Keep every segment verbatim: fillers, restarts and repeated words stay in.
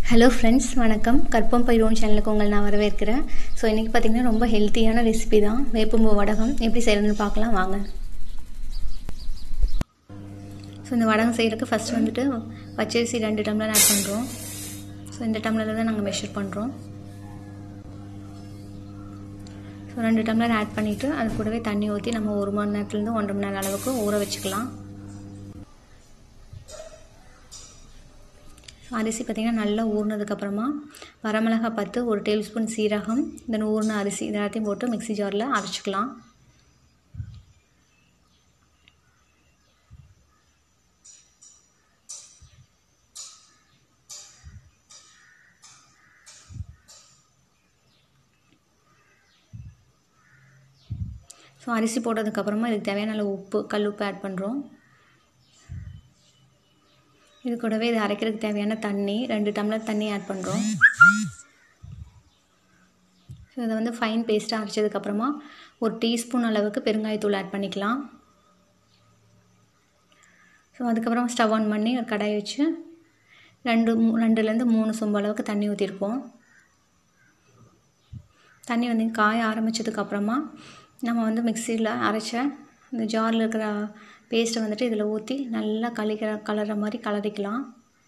Hello friends, வணக்கம். கற்பம் பயிரோன் சேனலுக்கு உங்களை நான் வரவேற்கிறேன். ஸோ இன்றைக்கி பார்த்திங்கன்னா ரொம்ப ஹெல்த்தியான ரெசிபி தான், வேப்பம்பூ வடகம். எப்படி செய்கிறதுன்னு பார்க்கலாம் வாங்க. ஸோ இந்த வடகம் செய்கிறதுக்கு ஃபஸ்ட்டு வந்துட்டு பச்சரிசி ரெண்டு டம்ளர் ஆட் பண்ணுறோம். ஸோ இந்த டம்ளரில் தான் நாங்கள் மெஷர் பண்ணுறோம். ஸோ ரெண்டு டம்ளர் ஆட் பண்ணிவிட்டு அது கூடவே தண்ணி ஊற்றி நம்ம ஒரு மணி நேரத்துலேருந்து ஒன்றரை மணி நேரம் அளவுக்கு ஊற வச்சுக்கலாம். அரிசி பார்த்திங்கன்னா நல்லா ஊறினதுக்கப்புறமா வரமிளகாய் பத்து, ஒரு டேபிள் ஸ்பூன் சீரகம், தென் ஊறின அரிசி இது எல்லாத்தையும் போட்டு மிக்ஸி ஜாரில் அரைச்சிக்கலாம். ஸோ அரிசி போட்டதுக்கப்புறமா இதுக்கு தேவையான நல்ல உப்பு, கல் உப்பு ஆட் பண்ணுறோம். இது கூடவே இது அரைக்கிறதுக்கு தேவையான தண்ணி, ரெண்டு டம்ளர் தண்ணி ஆட் பண்ணுறோம். ஸோ இதை வந்து ஃபைன் பேஸ்ட்டாக அரைச்சதுக்கப்புறமா ஒரு டீஸ்பூன் அளவுக்கு பெருங்காயத்தூள் ஆட் பண்ணிக்கலாம். ஸோ அதுக்கப்புறம் ஸ்டவ் ஆன் பண்ணி ஒரு கடாயை வச்சு ரெண்டு ரெண்டுலேருந்து மூணு சொம்பு அளவுக்கு தண்ணி ஊற்றிருப்போம். தண்ணி வந்து காய ஆரம்பித்ததுக்கப்புறமா நம்ம வந்து மிக்சியில் அரைச்ச இந்த ஜாரில் இருக்கிற பேஸ்ட்டை வந்துட்டு இதில் ஊற்றி நல்லா கலக்கிற கலர்ற மாதிரி கலரிக்கலாம்.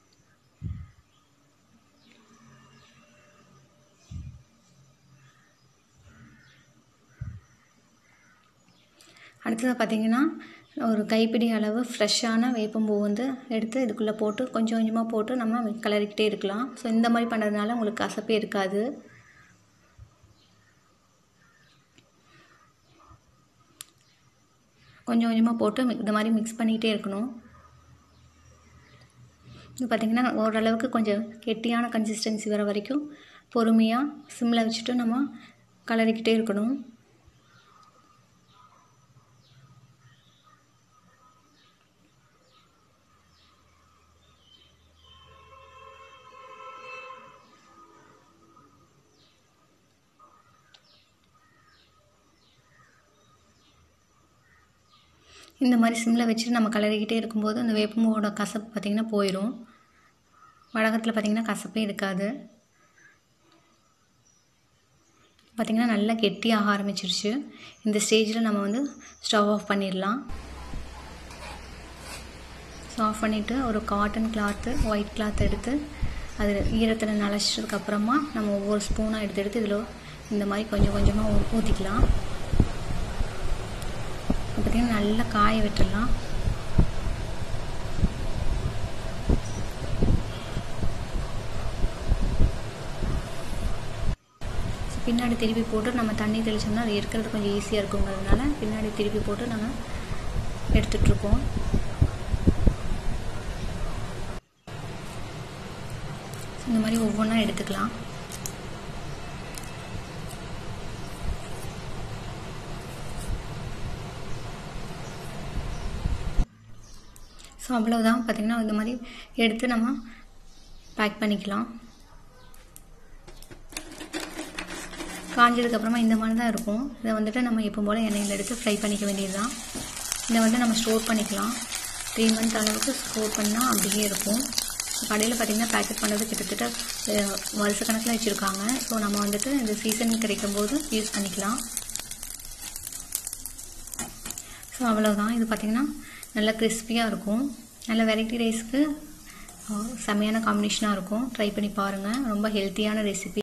அடுத்தது பார்த்திங்கன்னா ஒரு கைப்பிடி அளவு ஃப்ரெஷ்ஷான வேப்பம்பூ வந்து எடுத்து இதுக்குள்ளே போட்டு கொஞ்சம் கொஞ்சமாக போட்டு நம்ம கலரிக்கிட்டே இருக்கலாம். ஸோ இந்த மாதிரி பண்ணுறதுனால உங்களுக்கு கசப்பே இருக்காது. கொஞ்சம் கொஞ்சமாக போட்டு இந்த மாதிரி மிக்ஸ் பண்ணிக்கிட்டே இருக்கணும். இது பார்த்திங்கன்னா ஓரளவுக்கு கொஞ்சம் கெட்டியான கன்சிஸ்டன்சி வர வரைக்கும் பொறுமையாக சிம்மில் வச்சுட்டு நம்ம கலரிக்கிட்டே இருக்கணும். இந்த மாதிரி சிம்மில் வச்சுட்டு நம்ம கலரிக்கிட்டே இருக்கும்போது அந்த வேப்பம்பூவோட கசப்பு பார்த்திங்கன்னா போயிடும். வடகத்தில் பார்த்திங்கன்னா கசப்பே இருக்காது. பார்த்திங்கன்னா நல்லா கெட்டியாக ஆரம்பிச்சிருச்சு. இந்த ஸ்டேஜில் நம்ம வந்து ஸ்டவ் ஆஃப் பண்ணிடலாம். ஸோ ஆஃப் பண்ணிவிட்டு ஒரு காட்டன் கிளாத்து, ஒயிட் கிளாத் எடுத்து அது ஈரத்தில் நனைச்சதுக்கப்புறமா நம்ம ஒவ்வொரு ஸ்பூனாக எடுத்து எடுத்து இதில் இந்த மாதிரி கொஞ்சம் கொஞ்சமாக ஊற்றிக்கலாம். பார்த்திங்கன்னா நல்லா காய விட்டுடலாம். பின்னாடி திருப்பி போட்டு நம்ம தண்ணி தெளிச்சோம்னா அது எடுக்கிறது கொஞ்சம் ஈஸியாக இருக்குங்கிறதுனால பின்னாடி திருப்பி போட்டு நம்ம எடுத்துகிட்ருக்கோம். இந்த மாதிரி ஒவ்வொன்றா எடுத்துக்கலாம். ஸோ அவ்வளோதான். பார்த்திங்கன்னா இந்த மாதிரி எடுத்து நம்ம பேக் பண்ணிக்கலாம். காஞ்சதுக்கப்புறமா இந்த மாதிரி தான் இருக்கும். இதை வந்துட்டு நம்ம எப்போ போல் எண்ணெயில் எடுத்து ஃப்ரை பண்ணிக்க வேண்டியது தான். இதை வந்து நம்ம ஸ்டோர் பண்ணிக்கலாம். த்ரீ மந்த் அளவுக்கு ஸ்டோர் பண்ணால் அப்படியே இருக்கும். கடையில் பார்த்திங்கன்னா பேக்கெட் பண்ணுறது கிட்டத்தட்ட வருஷ கணக்கில் வச்சுருக்காங்க. ஸோ நம்ம வந்துட்டு இந்த சீசன் கிடைக்கும்போது யூஸ் பண்ணிக்கலாம். ஸோ அவ்வளோதான். இது பார்த்திங்கன்னா நல்லா கிறிஸ்பியாக இருக்கும். நல்ல வெரைட்டி ரைஸ்க்கு செம்மையான காம்பினேஷனாக இருக்கும். ட்ரை பண்ணி பாருங்கள். ரொம்ப ஹெல்த்தியான ரெசிபி.